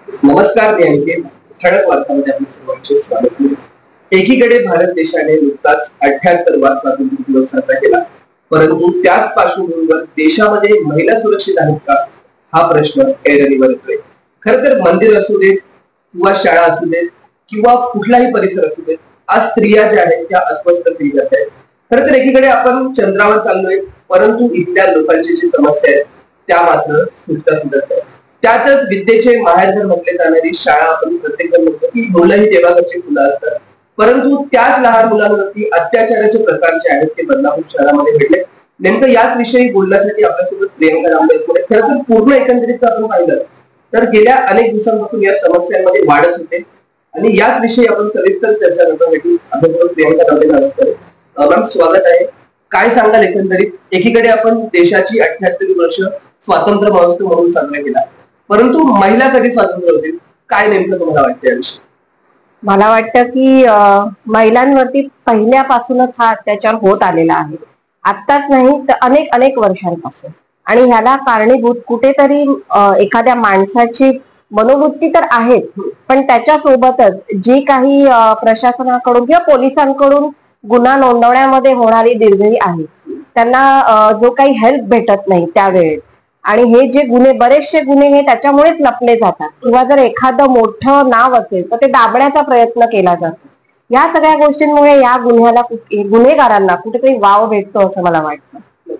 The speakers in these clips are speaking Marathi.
नमस्कार मी अंकित. ठळक वार्तामध्ये आपले सर्वांचे स्वागत आहे. एकीकडे भारत देशाने नुकताच 78वा स्वातंत्र्य दिवस साजरा केला, परंतु त्याच पार्श्वभूमीवर देशामध्ये महिला सुरक्षित आहेत का हा प्रश्न ऐरणीवर येतोय. खर तर मंदिर असू देत किंवा शाळा असू देत किंवा कुठलाही परिसर असू देत, आज स्त्रिया ज्या आहेत त्या अस्वस्थ फील करत आहेत. खर तर एकीकडे आपण चंद्रावर चाललोय, परंतु इथल्या लोकांची जी समस्या आहे त्या मात्र सुटता सुटत आहेत. त्यातच विद्येचे माहेरघर म्हटले जाणारी शाळा आपण प्रत्येक म्हणतो की मुलं ही देवाघरची फुलं असतात, परंतु त्याच लहान मुलांवरती अत्याचाराचे प्रकार जे आहेत ते बदलापूर शहरामध्ये घडले. नेमकं याच विषयी बोलण्यासाठी आपल्यासोबत प्रियंका रामदास पुढे. खरं तर पूर्ण एकंदरीत आपण पाहिलं तर गेल्या अनेक दिवसांपासून या समस्यांमध्ये वाढत होते आणि याच विषयी आपण सविस्तर चर्चा करण्यासाठी आपल्यासोबत प्रियंका रामदास नमस्कार मॅम, स्वागत आहे. काय सांगाल एकंदरीत? एकीकडे आपण देशाची 78वी वर्ष स्वातंत्र्य महोत्सव म्हणून साजरा केला, परंतु महिला कधी स्वातंत्र्य होतील, काय नेमकं तुम्हाला वाटतं याविषयी? मला वाटतं की महिलांवरती पहिल्यापासूनच हा अत्याचार होत आलेला आहे. आत्ताच नाही तर अनेक अनेक वर्षांपासून. आणि ह्याला कारणीभूत कुठेतरी एखाद्या माणसाची मनोवृत्ती तर आहेच, पण त्याच्या सोबतच जी काही प्रशासनाकडून किंवा पोलिसांकडून गुन्हा नोंदवण्यामध्ये होणारी दिरंगाई आहे, त्यांना जो काही हेल्प भेटत नाही त्यावेळेस. आणि हे जे गुन्हे, बरेचसे गुन्हे हे त्याच्यामुळेच लपले जातात, किंवा जर एखादं मोठं नाव असेल तर ते दाबण्याचा प्रयत्न केला जातो. या सगळ्या गोष्टींमुळे या गुन्हेगारांना कुठेतरी वाव भेटतो असं मला वाटतं.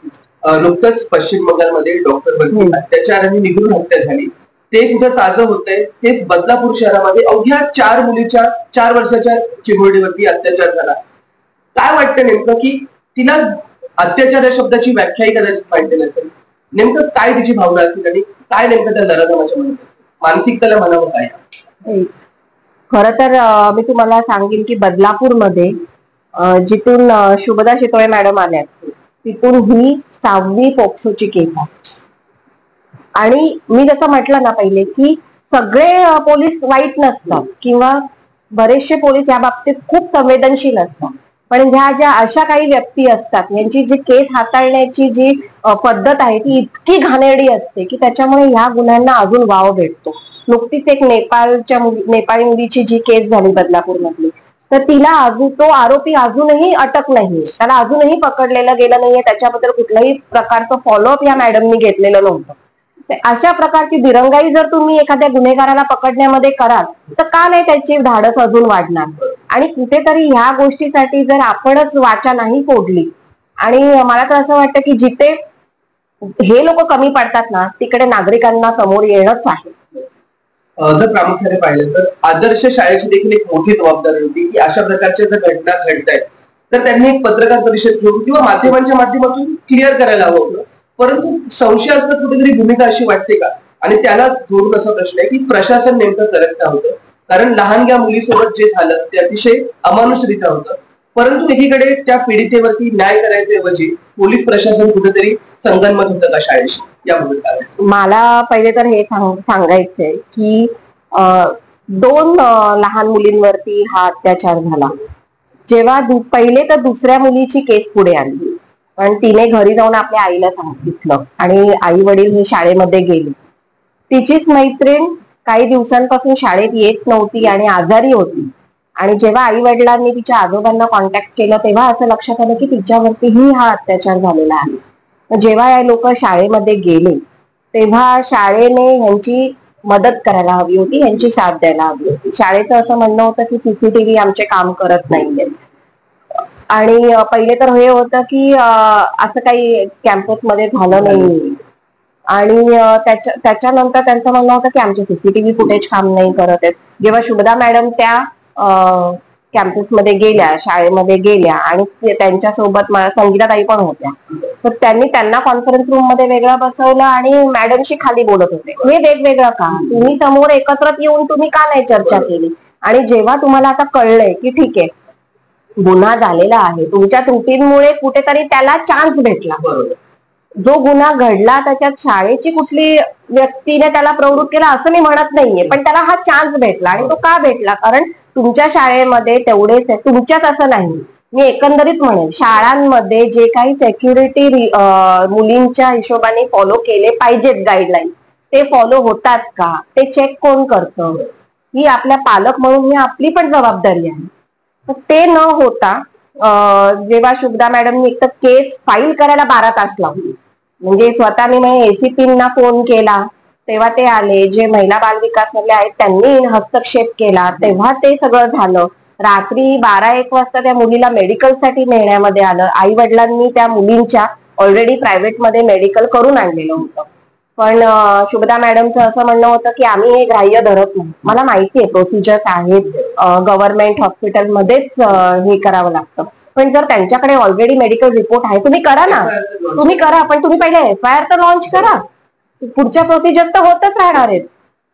नुकतंच पश्चिम बंगालमध्ये डॉक्टर अत्याचार आणि निगून हत्या झाली, ते कुठं ताजं होतंय तेच बदलापूर शहरामध्ये अवघ्या 4 वर्षाच्या चिमुरडीवरती अत्याचार झाला. काय वाटतं नेमकं की तिला अत्याचार या शब्दाची व्याख्याही कदाचित माहिती नसेल, नेमकं काय तिची भावना असेल आणि काय नेमकं त्या दराच्या मनात असेल, मानसिकतेला म्हणावं काय? खर तर मी तुम्हाला सांगेन की बदलापूरमध्ये जिथून शुभदा शितोळे मॅडम आल्या तिथून ही 6वी पोक्सोची केस आहे. आणि मी जसं म्हटलं ना पहिले की सगळे पोलीस वाईट नसतात किंवा बरेचसे पोलीस या बाबतीत खूप संवेदनशील असतात, पण ह्या ज्या अशा काही व्यक्ती असतात यांची जी केस हाताळण्याची जी पद्धत आहे ती इतकी घाणेरडी असते की त्याच्यामुळे ह्या गुन्ह्यांना अजून वाव भेटतो. नुकतीच एक नेपाळी मुलीची जी केस झाली बदलापूर मधली, तर तिला अजून तो आरोपी अजूनही अटक नाहीये, त्याला अजूनही पकडलेलं गेलं नाहीये, त्याच्याबद्दल कुठल्याही प्रकारचं फॉलोअप या मॅडमनी घेतलेलं नव्हतं. अशा प्रकारची दिरंगाई जर तुम्ही एखाद्या गुन्हेगाराला पकडण्यामध्ये कराल तर का नाही त्याची धाडस अजून वाढणार. आणि कुठेतरी ह्या गोष्टीसाठी जर आपणच वाचा नाही फोडली, आणि मला तर असं वाटतं की जिथे हे लोक कमी पडतात ना तिकडे नागरिकांना समोर येणंच आहे. जर प्रामुख्याने पाहिलं तर आदर्श शाळेची देखील एक मोठी जबाबदारी होती की अशा प्रकारच्या जर घटना घडत आहेत तर त्यांनी एक पत्रकार परिषद घेऊन किंवा माध्यमांच्या माध्यमातून क्लिअर करायला हवं होतं. परंतु संशयास्पद कुठेतरी भूमिका अशी वाटते का? आणि त्याला जोडून असा प्रश्न आहे की प्रशासन नेमकं करत का होतं? कारण लहानग्या मुलीसोबत जे झालं ते अतिशय अमानुषरित्या होतं, परंतु एकीकडे त्या पीडितेवरती न्याय करायच्या ऐवजी पोलीस प्रशासन कुठेतरी संगनमत होतं का शाळेशी? याबद्दल काय? मला पहिले तर हे सांगायचंय की 2 लहान मुलींवरती हा अत्याचार झाला. जेव्हा पहिले तर दुसऱ्या मुलीची केस पुढे आली, पण तिने घरी जाऊन आपल्या आईला सांगितलं आणि आई वडील शाळेमध्ये गेले. तिचीच मैत्रीण काही दिवसांपासून शाळेत येत नव्हती आणि आजारी होती. आणि जेव्हा आई वडिलांनी तिच्या आजोबांना कॉन्टॅक्ट केलं तेव्हा असं लक्षात आलं की तिच्यावरतीही हा अत्याचार झालेला आहे. जेव्हा या लोक शाळेमध्ये गेले तेव्हा शाळेने ह्यांची मदत करायला हवी होती, ह्यांची साथ द्यायला हवी होती. शाळेचं असं म्हणणं होतं की सीसीटीव्ही आमचे काम करत नाहीये. आणि पहिले तर हे होतं की असं काही कॅम्पसमध्ये झालं नाही. आणि त्याच्यानंतर त्यांचं म्हणणं होतं की आमचे सीसीटीव्ही फुटेज काम नाही करत आहेत. जेव्हा शुभदा मॅडम त्या कॅम्पसमध्ये गेल्या, शाळेमध्ये गेल्या, आणि त्यांच्यासोबत संगीताताई पण होत्या, तर त्यांनी त्यांना कॉन्फरन्स रूम मध्ये वेगळं बसवलं आणि मॅडमशी खाली बोलत होते. हे वेगवेगळं का? तुम्ही समोर एकत्र येऊन तुम्ही का नाही चर्चा केली? आणि जेव्हा तुम्हाला आता कळलंय की ठीक आहे गुन्हा झालेला आहे, तुमच्या त्रुटींमुळे कुठेतरी त्याला चान्स भेटला, जो गुन्हा घडला त्याच्यात शाळेची कुठली व्यक्तीने त्याला प्रवृत्त केला असं मी म्हणत नाहीये, पण त्याला हा चान्स भेटला. आणि तो का भेटला? कारण तुमच्या शाळेमध्ये तेवढेच, तुमच्याच असं नाही, मी एकंदरीत म्हणेन शाळांमध्ये जे काही सेक्युरिटी मुलींच्या हिशोबाने फॉलो केले पाहिजेत गाईडलाईन, ते फॉलो होतात का ते चेक कोण करतं, ही आपल्या पालक म्हणून ही आपली पण जबाबदारी आहे. तर ते न होता जेव्हा शुभदा मॅडमनी एक तर केस फाईल करायला 12 तास लावली, म्हणजे स्वतः मी एसीपींना फोन केला तेव्हा ते आले, जे महिला बाल विकास मधले आहेत त्यांनी हस्तक्षेप केला तेव्हा ते सगळं झालं. रात्री 12-1 वाजता त्या मुलीला मेडिकलसाठी नेण्यामध्ये आलं. आई वडिलांनी त्या मुलींच्या ऑलरेडी प्रायव्हेटमध्ये मेडिकल करून आणलेलं होतं. पण शुभदा मॅडमचं असं म्हणणं होतं की आम्ही हे ग्राह्य धरत नाही. मला माहिती आहे प्रोसिजर्स आहेत, गव्हर्नमेंट हॉस्पिटलमध्येच हे करावं लागतं. पण जर त्यांच्याकडे ऑलरेडी मेडिकल रिपोर्ट आहे, तुम्ही करा ना, तुम्ही करा, पण तुम्ही पहिले FIR तर लॉन्च करा. पुढच्या प्रोसिजर तर होतच राहणार आहेत.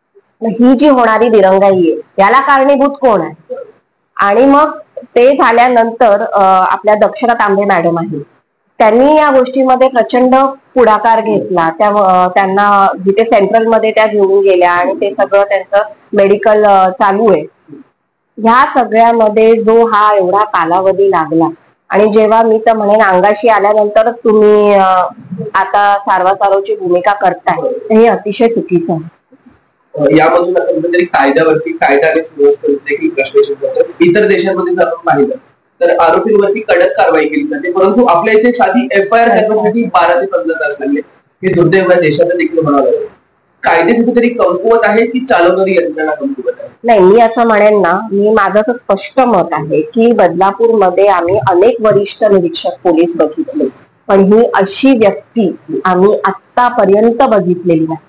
ही जी होणारी दिरंगाई आहे याला कारणीभूत कोण आहे? आणि मग ते झाल्यानंतर आपल्या दक्षरा तांबे मॅडम आहेत, त्यांनी या गोष्टीमध्ये प्रचंड पुढाकार घेतला. त्यांना जिथे सेंट्रलमध्ये त्या घेऊन गेल्या आणि ते सगळं त्यांचं मेडिकल चालू आहे. ह्या सगळ्यामध्ये जो हा एवढा कालावधी लागला आणि जेव्हा मी तर म्हणेन अंगाशी आल्यानंतरच तुम्ही आता सारवासारवची भूमिका करताय, हे अतिशय चुकीचं आहे. यामधून आता कुठेतरी कायद्यावरती कायदा आणि सुव्यवस्थेवर देखील प्रश्न होतात. इतर देशांमध्ये जर आपण पाहिलं तर आरोपींवरती कडक कारवाई केली जाते, परंतु आपल्या इथे साधी FIR करण्यासाठी 12 ते 15 तास लागले. हे दुर्दैव देशात देखील म्हणावं लागेल. कायदे कुठेतरी कमकुवत आहे की चालवणारी यंत्रणा कमकुवत आहे? नाही, मी असं म्हणेन ना, माझं असं स्पष्ट मत आहे की बदलापूरमध्ये आम्ही अनेक वरिष्ठ निरीक्षक पोलीस बघितले, पण ही अशी व्यक्ती आम्ही आतापर्यंत बघितलेली नाही.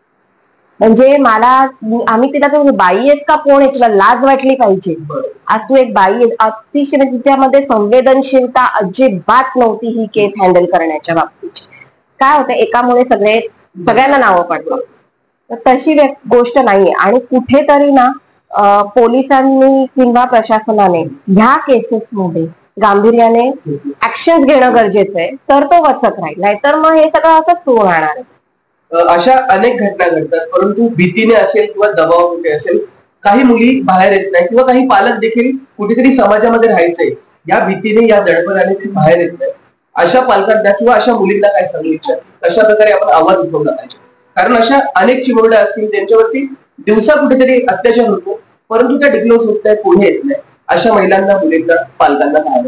म्हणजे आम्ही तिला तो बाई आहेत का कोण आहे, तुला लाज वाटली पाहिजे. आज तू एक बाई आहे, अतिशय तिच्यामध्ये संवेदनशीलता अजिबात नव्हती ही केस हँडल करण्याच्या बाबतीची. काय होतं, एकामुळे सगळ्यांना नावं पडतात, तशी गोष्ट नाहीये. आणि कुठेतरी ना पोलिसांनी किंवा प्रशासनाने ह्या केसेसमध्ये गांभीर्याने ऍक्शन घेणं गरजेचं आहे, तर तो वचक राहील, नाहीतर मग हे सगळं असंच सुरू राहणार आहे. अशा अनेक घटना घडतात, परंतु भीतीने असेल किंवा दबावामुळे असेल काही मुली बाहेर येत नाही, किंवा काही पालक देखील कुठेतरी समाजामध्ये राहायचंय या भीतीने, या दडपणाने ते बाहेर येत नाही. अशा पालकांना किंवा अशा मुलींना काय सांगू इच्छित, कशा प्रकारे आपण आवाज उठवला पाहिजे? कारण अशा अनेक चिमुरड्या असतील त्यांच्यावरती दिवसा कुठेतरी अत्याचार होतो, परंतु त्या डिक्लोज होत नाही, पुढे येत नाही. अशा महिलांना, मुलींना, पालकांना काय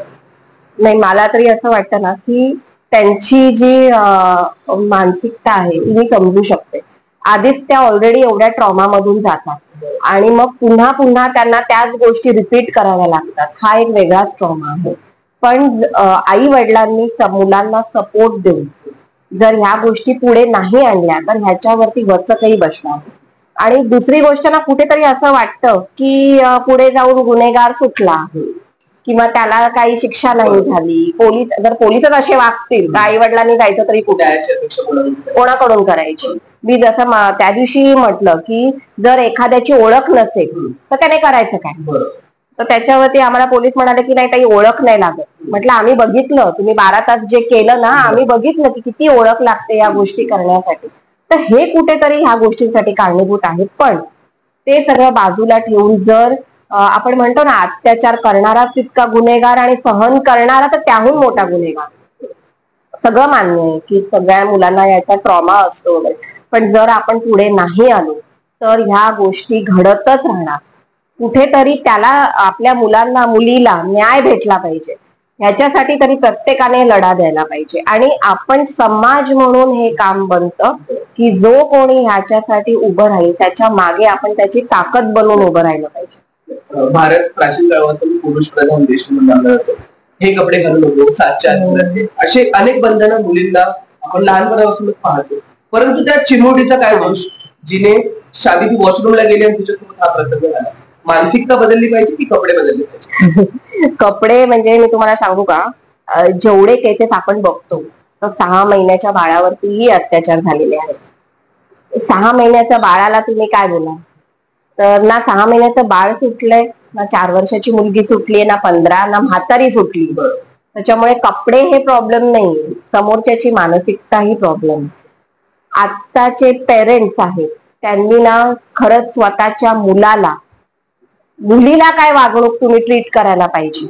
नाही, मला तरी असं वाटतं ना की त्यांची जी मानसिकता आहे ती मी समजू शकते. आधीच त्या ऑलरेडी एवढ्या ट्रॉमा मधून जातात आणि मग पुन्हा पुन्हा त्यांना त्याच गोष्टी रिपीट कराव्या लागतात, हा एक वेगळाच ट्रॉमा आहे. पण आई वडिलांनी मुलांना सपोर्ट देऊन जर ह्या गोष्टी पुढे नाही आणल्या तर ह्याच्यावरती वचकही बसणार. आणि दुसरी गोष्ट ना, कुठेतरी असं वाटतं की पुढे जाऊन गुन्हेगार सुटला किंवा त्याला काही शिक्षा नाही झाली, जर पोलीसच असे वागतील तर आई वडिलांनी जायचं तरी कुठे, कोणाकडून करायची? मी जसं त्या दिवशी म्हटलं की जर एखाद्याची ओळख नसेल तर त्याने करायचं काय? तर त्याच्यावरती आम्हाला पोलीस म्हणाले की नाही, काही ओळख नाही लागत. म्हटलं आम्ही बघितलं, तुम्ही 12 तास जे केलं ना, आम्ही बघितलं की किती ओळख लागते या गोष्टी करण्यासाठी. तर हे कुठेतरी ह्या गोष्टींसाठी कारणीभूत आहेत. पण ते सगळं बाजूला ठेवून जर आपण म्हणतो ना, अत्याचार करणारा तितका गुन्हेगार आणि सहन करणारा तर त्याहून मोठा गुन्हेगार, सगळं मान्य आहे की सगळ्या मुलांना याचा ट्रॉमा असतो, पण जर आपण पुढे नाही आलो तर ह्या गोष्टी घडतच राहणार. कुठेतरी त्याला, आपल्या मुलांना, मुलीला न्याय भेटला पाहिजे, ह्याच्यासाठी तरी प्रत्येकाने लढा द्यायला पाहिजे. आणि आपण समाज म्हणून हे काम बनतं की जो कोणी ह्याच्यासाठी उभं राहील त्याच्या मागे आपण त्याची ताकद बनवून उभं राहिलं पाहिजे. भारत प्राचीन काळापासून पुरुष प्रधान देश म्हणून मानला जातो. हे कपडे घालून नको, सातच्या असे अनेक बंधनं मुलींना आपण लहानपणापासूनच पाहतो. परंतु त्या चिमुरडीचा काय दोष, जिने शादी वॉशरूमला गेली आणि तिच्यासोबत हा प्रसंग झाला? मानसिकता बदलली पाहिजे की कपडे बदलले पाहिजे? कपडे म्हणजे मी तुम्हाला सांगू का, जेवढे केसेस आपण बघतो तर 6 महिन्याच्या बाळावरतीही अत्याचार झालेले आहेत. 6 महिन्याच्या बाळाला तुम्ही काय बोला, तर ना 6 महिन्याचं बाळ सुटलंय, ना 4 वर्षाची मुलगी सुटलीये, ना 15, ना म्हातारी सुटली. त्याच्यामुळे कपडे हे प्रॉब्लेम नाही, समोरच्याची मानसिकता ही प्रॉब्लेम. आत्ताचे पेरेंट्स आहेत त्यांनी ना खरंच स्वतःच्या मुलीला काय वागणूक तुम्ही ट्रीट करायला पाहिजे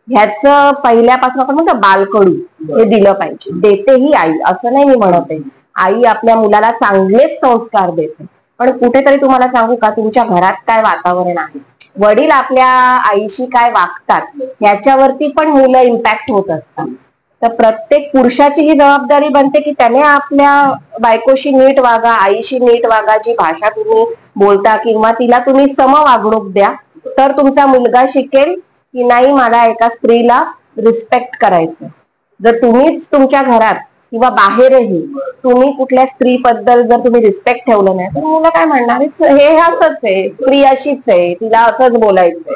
ह्याचं पहिल्यापासून आपण म्हणतो बालकडू हे दिलं पाहिजे. देते ही आई, असं नाही मी म्हणत आहे, आई आपल्या मुलाला चांगलेच संस्कार देते. पण कुठेतरी तुम्हाला सांगू का, तुमच्या घरात काय वातावरण आहे, वडील आपल्या आईशी काय वागतात, याच्यावरती पण मुलं इम्पॅक्ट होत असतात. तर प्रत्येक पुरुषाची ही जबाबदारी बनते की त्याने आपल्या बायकोशी नीट वागा, आईशी नीट वागा, जी भाषा तुम्ही बोलता किंवा तिला तुम्ही सम वागणूक द्या, तर तुमचा मुलगा शिकेल की नाही मला एका स्त्रीला रिस्पेक्ट करायचं. जर तुम्हीच तुमच्या घरात किंवा बाहेरही तुम्ही कुठल्या स्त्रीबद्दल जर तुम्ही रिस्पेक्ट ठेवलं नाही, तर मुलं काय म्हणणार, हे असंच आहे, स्त्री अशीच आहे, तिला असंच बोलायचंय.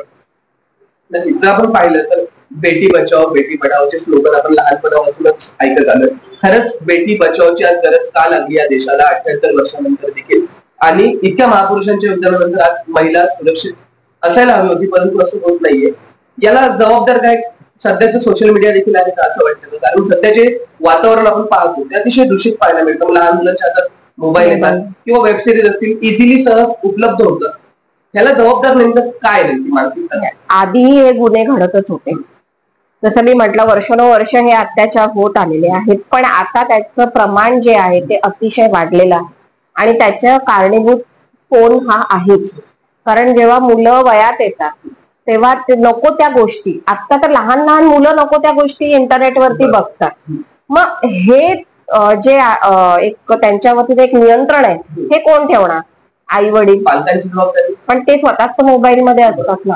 जर आपण पाहिलं तर बेटी बचाओ बेटी पढाओचे स्लोगन आपण लहानपणापासूनच ऐकत आलोय. खरंच बेटी बचाओची आज गरज का लागली या देशाला 78 वर्षानंतर देखील, आणि इतक्या महापुरुषांच्या योगदानानंतर आज महिला सुरक्षित असायला हवी होती, परंतु असं होत नाहीये. याला जबाबदार काय सध्याचं सोशल मीडिया देखील आहे का असं वाटतं? कारण सध्याचे वातावरण आपण पाहतो ते अतिशय दूषित पाहायला मिळतं. लहान मुलांच्या हातात मोबाईल येतात किंवा वेब सिरीज असतील इझिली सहज उपलब्ध होतं. याला जबाबदार नेमकं काय नेमकी मानसिकता? आधीही हे गुन्हे घडतच होते. जसं मी म्हटलं, वर्षानुवर्ष हे अत्याचार होत आलेले आहेत, पण आता त्याचं प्रमाण जे आहे ते अतिशय वाढलेलं आहे. आणि त्याच्या कारणीभूत फोन हा आहेच. कारण जेव्हा मुलं वयात येतात तेव्हा ते नको त्या गोष्टी, आता तर लहान लहान मुलं नको त्या गोष्टी इंटरनेटवरती बघतात. मग हे जे एक त्यांच्यावरती एक नियंत्रण आहे, हे कोण ठेवणार? आई वडील, पालकांची जबाबदारी. पण ते स्वतःच मोबाईल मध्ये असतात ना.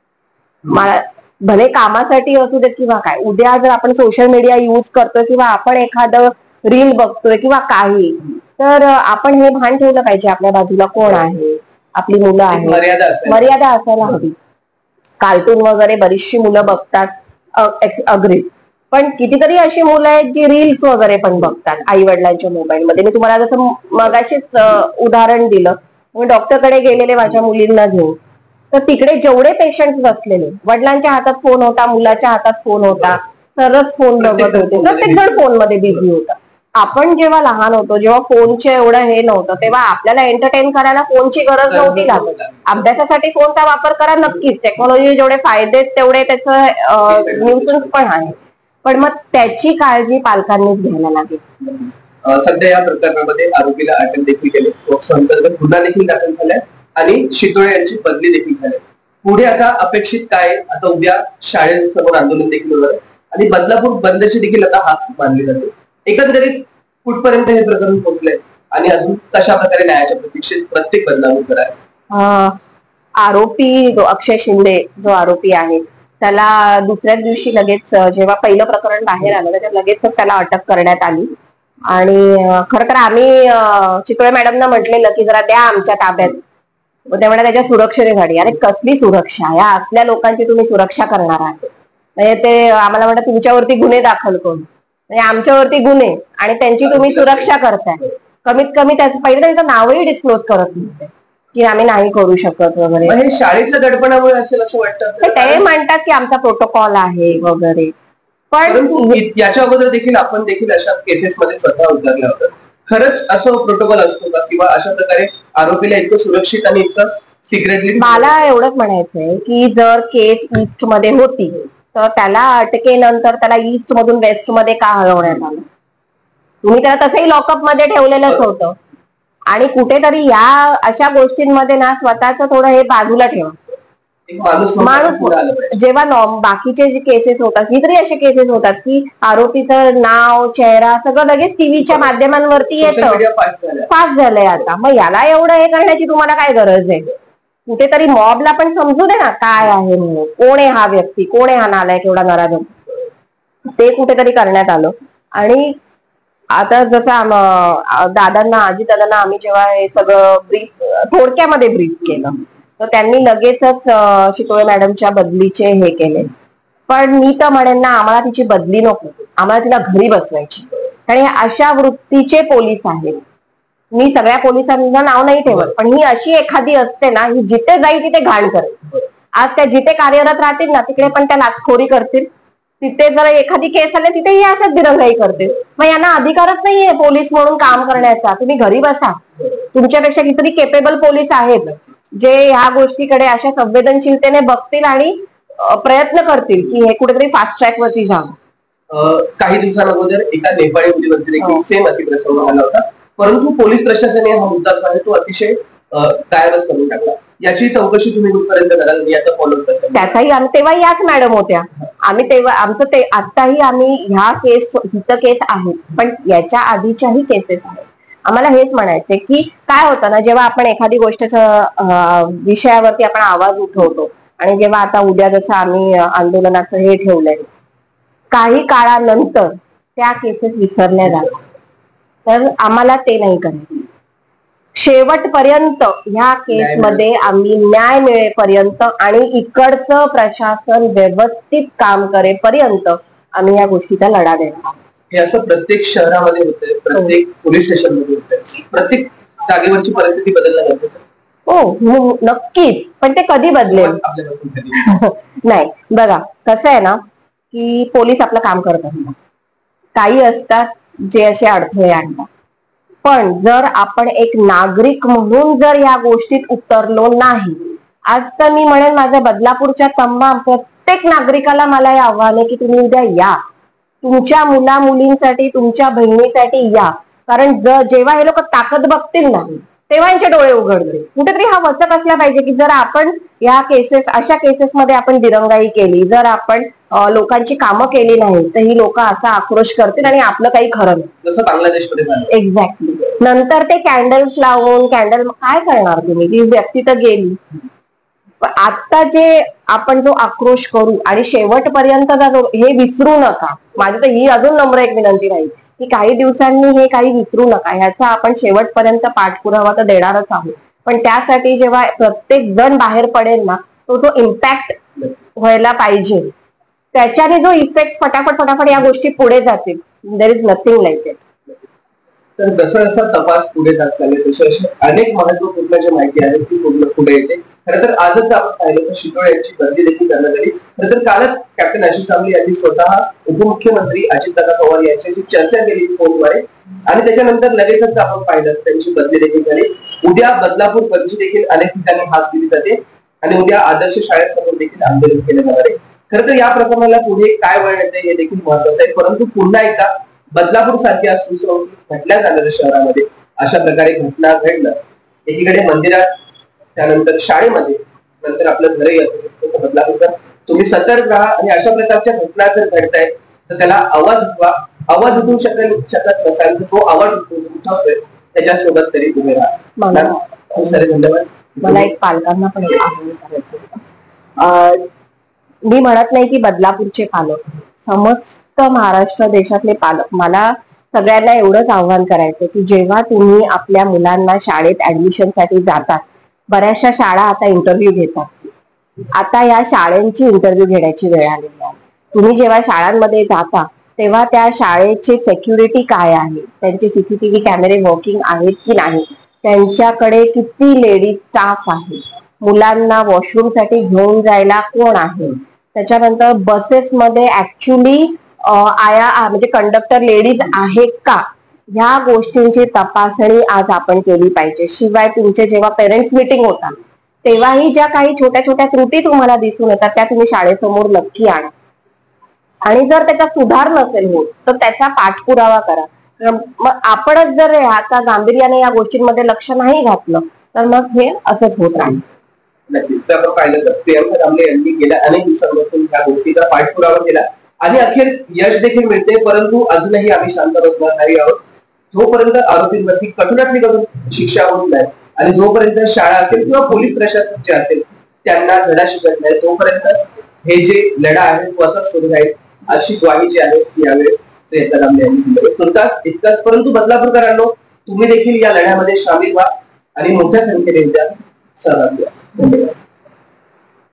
मला भले कामासाठी असू देत किंवा काय, उद्या जर आपण सोशल मीडिया युज करतोय किंवा आपण एखादं रील बघतोय किंवा काही, तर आपण हे भान ठेवलं पाहिजे आपल्या बाजूला कोण आहे, आपली मुलं आहेत, मर्यादा असायला हवी. कार्टून वगैरे बरीचशी मुलं बघतात, अग्री, पण कितीतरी अशी मुलं आहेत जी रील्स वगैरे पण बघतात आई वडिलांच्या मोबाईलमध्ये. मी तुम्हाला जसं मगाशीच उदाहरण दिलं, मी डॉक्टरकडे गेलेले माझ्या मुलींना घेऊन, तर तिकडे जेवढे पेशंट्स बसलेले, वडिलांच्या हातात फोन होता, मुलाच्या हातात फोन होता, सरच फोन बघत होते, प्रत्येक जण फोनमध्ये बिझी होता. आपण जेव्हा लहान होतो, जेव्हा फोनचे एवढं हे नव्हतं, तेव्हा आपल्याला एंटरटेन करायला फोनची गरज नव्हती लागत. अभ्यासासाठी फोनचा वापर करा नक्कीच, टेक्नॉलॉजी जेवढे फायदे तेवढे त्याचं न्यूसन्स पण आहे, पण मग त्याची काळजी पालकांनीच घ्यायला लागेल. सध्या या प्रकरणामध्ये आरोपीला अटक देखील केली, अंतर्गत गुन्हा देखील दाखल झालाय आणि शितोळे यांची बदली देखील झाली. पुढे आता अपेक्षित काय? आता उद्या शाळेसमोर आंदोलन देखील होणार आणि बदलापूर बंदची देखील आता हाक मानली जाते. एकंदरीत कुठपर्यंत हे प्रकरण पोहोचलंय आणि अजून कशा प्रकारे न्यायाच्या प्रतीक्षेत प्रत्येक बदलापूर आहे? आरोपी जो अक्षय शिंदे जो आरोपी आहे, त्याला दुसऱ्याच दिवशी लगेच, जेव्हा पहिलं प्रकरण बाहेर आलं त्याच्यात लगेच त्याला अटक करण्यात आली. आणि खरं तर आम्ही चितळे मॅडमना म्हटलेलं की जरा द्या आमच्या ताब्यात, ते म्हणा त्याच्या सुरक्षेसाठी. अरे कसली सुरक्षा? या असल्या लोकांची तुम्ही सुरक्षा करणार आहात? म्हणजे ते आम्हाला म्हणतात तुमच्यावरती गुन्हे दाखल करून, म्हणजे आमच्यावरती गुन्हे आणि त्यांची तुम्ही सुरक्षा करताय. कमीत कमी त्याचं पहिलं त्यांचं नावही डिस्क्लोज करत नव्हते की आम्ही नाही करू शकत वगैरे. शाळेच्या दडपणामुळे असेल असं वाटतं. ते म्हणतात की आमचा प्रोटोकॉल आहे वगैरे, पण याच्या अगोदर देखील आपण देखील अशा केसेस मध्ये स्वतः उतरल्या होत्या. खरंच असं प्रोटोकॉल असतो का, किंवा अशा प्रकारे आरोपीला इतकं सुरक्षित आणि इतकं सिक्रेटली? मला एवढंच म्हणायचंय की जर केस ईस्ट मध्ये होती तर त्याला अटकेनंतर त्याला ईस्ट मधून वेस्ट मध्ये का हलवण्यात आलं? तुम्ही त्याला तसंही लॉकअप मध्ये ठेवलेलंच होतं. आणि कुठेतरी या अशा गोष्टींमध्ये ना स्वतःच थोडं हे बाजूला ठेवा. माणूस जेव्हा बाकीचे जे केसेस होतात, कितीतरी असे केसेस होतात की आरोपीचं नाव, चेहरा सगळं लगेच टीव्हीच्या माध्यमांवरती येतं, फास्ट झालंय आता. मग याला एवढं हे करण्याची तुम्हाला काय गरज आहे? कुठेतरी मॉबला पण समजू दे ना काय आहे म्हणून, कोण आहे हा व्यक्ती, कोण आहे हा नालायक एवढा नराधम, ते कुठेतरी करण्यात आलं. आणि आता जसं दादांना, दादांना आम्ही जेव्हा हे सगळं थोडक्यामध्ये ब्रीफ केलं, तर त्यांनी लगेचच शितोळे मॅडमच्या बदलीचे हे केले. पण मी तर म्हणेन ना, आम्हाला तिची बदली नको, आम्हाला तिला घरी बसवायची. आणि अशा वृत्तीचे पोलीस आहेत. मी सगळ्या पोलिसांना नाव नाही ठेवत, पण ही अशी एखादी असते ना, ही जिथे जाईल तिथे घाण करेल. आज त्या जिथे कार्यरत राहतील ना तिकडे पण त्या लाचखोरी करतील, तिथे जर एखादी केस आली तिथे ही अशाच दिरंगाई करतील. मग यांना अधिकारच नाहीये पोलीस म्हणून काम करण्याचा. तुम्ही घरी बसा. तुमच्यापेक्षा कितीतरी केपेबल पोलीस आहेत जे ह्या गोष्टीकडे अशा संवेदनशीलतेने बघतील आणि प्रयत्न करतील की हे कुठेतरी फास्ट ट्रॅक वरती जावं. काही दिवसांअगोदर एका नेपाळी मुलीवरती देखील सेम अतिप्रसंग आला होता, परंतु पोलीस प्रशासनाने हा मुद्दा जो आहे तो अतिशय गायबच करून टाकला. याची चौकशी तुम्ही कुठपर्यंत कराल, मी आता फॉलो करतो. त्याचाही तेव्हा याच मॅडम होत्या. आम्ही तेव्हा आमचं ते आत्ताही आम्ही ह्या केस हित केस आहे, पण याच्या आधीच्याही केसेस आहेत. आम्हाला हेच म्हणायचंय की काय होतं ना, जेव्हा आपण एखादी गोष्टीच्या विषयावरती आपण आवाज उठवतो आणि जेव्हा आता उद्या जसं आम्ही आंदोलनाचं हे ठेवलंय, काही काळानंतर त्या केसेस विसरल्या जातात. तर आम्हाला ते नाही करायचं. शेवटपर्यंत ह्या केसमध्ये आम्ही न्याय मिळेपर्यंत आणि इकडचं प्रशासन व्यवस्थित काम करेपर्यंत आम्ही या गोष्टीचा लढा देणार. हे असं प्रत्येक शहरामध्ये होतंय, प्रत्येक पोलीस स्टेशन मध्ये होतंय, प्रत्येक जागेवरची परिस्थिती बदलणं गरजेचं. हो नक्कीच, पण ते कधी बदलेल नाही. बघा कसं आहे ना, की पोलीस आपलं काम करत असतात, काही असतात जे असे अडथळे आणतात, पण जर आपण एक नागरिक म्हणून जर या गोष्टीत उतरलो नाही, आज तर मी म्हणेन माझ्या बदलापूरच्या तमाम प्रत्येक नागरिकाला मला हे आव्हान आहे की तुम्ही उद्या या, तुमच्या मुला मुलींसाठी, तुमच्या बहिणीसाठी या. कारण जेव्हा हे लोक ताकद बघतील ना, तेव्हा यांचे डोळे उघडतील. कुठेतरी हा वचक असला पाहिजे की जर आपण या केसेस, अशा केसेसमध्ये आपण दिरंगाई केली, जर आपण लोकांची कामं केली नाही, तर ही लोक असा आक्रोश करतील आणि आपलं काही खरं नाही. जसं बांगलादेशमध्ये झालं. एक्झॅक्टली. नंतर ते कॅन्डल्स लावून काय करणार तुम्ही, ती व्यक्ती तर गेली. आता जे आपण जो आक्रोश करू आणि शेवटपर्यंत हे विसरू नका. माझी तर ही अजून नम्र एक विनंती राहील की काही दिवसांनी हे काही विसरू नका. ह्याचा आपण शेवटपर्यंत पाठपुरावा तर देणारच आहोत, पण त्यासाठी जेव्हा प्रत्येक जण बाहेर पडेल ना, तो इम्पॅक्ट व्हायला पाहिजे. त्याच्याने जो इफेक्ट फटाफट या गोष्टी पुढे जातील. There is nothing like it. तर जसा जसा तपास पुढे जात चालेल तशी अनेक महत्वपूर्ण जी माहिती आहे ती पुढे येते. खरं तर आजच आपण पाहिलं तर शितोळे यांची बदली देखील करण्यात आली. खरं तर कालच कॅप्टन आशिष आमले यांनी स्वतः उपमुख्यमंत्री अजितदादा पवार यांच्याशी चर्चा केली फोनद्वारे आणि त्याच्यानंतर लगेचच आपण पाहिलं त्यांची बदली देखील झाली. उद्या बदलापूर पंची देखील अनेक ठिकाणी हात दिली जाते आणि उद्या आदर्श शाळेसमोर देखील आंदोलन केले जाणार आहे. खरं तर या प्रकरणाला पुढे काय वळण येते हे देखील महत्वाचं आहे. परंतु पुन्हा एकदा बदलापूर सारख्या सुसंस्कृत घटल्या जाणाऱ्या शहरामध्ये अशा प्रकारे घटना घडणं, एकीकडे मंदिरात, त्यानंतर शाळेमध्ये, नंतर आपलं घरही असतं बदलापूर. तुम्ही सतर्क राहा आणि अशा प्रकारच्या घटना जर घडतायत तर त्याला आवाज उठवा. आवाज उठवू शकत नसाल तर तो आवाज उठवतोय त्याच्यासोबत तरी उभे राहा. खूप सारे धन्यवाद. मला एक पालकांना पण आवाहन करायचं, मी म्हणत नाही की बदलापूरचे पालक, समस्त महाराष्ट्र देशातले पालक, मला सगळ्यांना एवढंच आव्हान करायचं की जेव्हा तुम्ही आपल्या मुलांना शाळेत ऍडमिशनसाठी जातात, बऱ्याचशा शाळा आता इंटरव्ह्यू घेतात. आता या शाळांची इंटरव्ह्यू घेण्याची वेळ आलेली आहे. तुम्ही जेव्हा शाळांमध्ये जाता तेव्हा त्या शाळेची सेक्युरिटी काय आहे, त्यांचे सीसीटीव्ही कॅमेरे वर्किंग आहेत की नाही, त्यांच्याकडे किती लेडीज स्टाफ आहे, मुलांना वॉशरूमसाठी घेऊन जायला कोण आहे, त्याच्यानंतर बसेसमध्ये ऍक्च्युली म्हणजे कंडक्टर लेडीज आहेत का, ह्या गोष्टींची तपासणी आज आपण केली पाहिजे. शिवाय तुमचे जेव्हा पेरेंट्स मीटिंग होतात तेव्हाही ज्या काही छोट्या छोट्या त्रुटी तुम्हाला दिसून येतात त्या तुम्ही शाळेसमोर नक्की आणा. आणि जर त्याचा सुधार नसेल होत तर त्याचा पाठपुरावा करा. मग आपणच जर आता गांभीर्याने या गोष्टींमध्ये लक्ष नाही घातलं तर मग हे असंच होत राहील. नक्कीच आपण पाहिलं तर प्रियंका दामले यांनी गेल्या अनेक दिवसांपासून या गोष्टीचा पाठपुरावा केला आणि अखेर यश देखील मिळते. परंतु अजूनही आम्ही शांत बसणार नाही आहोत जोपर्यंत आरोपींवरती कठोरातली कठोर शिक्षा होत नाही आणि जोपर्यंत शाळा असेल किंवा पोलीस प्रशासन जे असेल त्यांना धडा शिकत नाही तोपर्यंत हे जे लढा आहे तो असाच सुरू राहील अशी ग्वाही जी आहे ती यावेळी प्रियंका दामले यांनी दिली. तुर्तास इतकाच, परंतु बदलापूरकरांनो तुम्ही देखील या लढ्यामध्ये सामील व्हा आणि मोठ्या संख्येने सहभागी व्हा. धन्यवाद.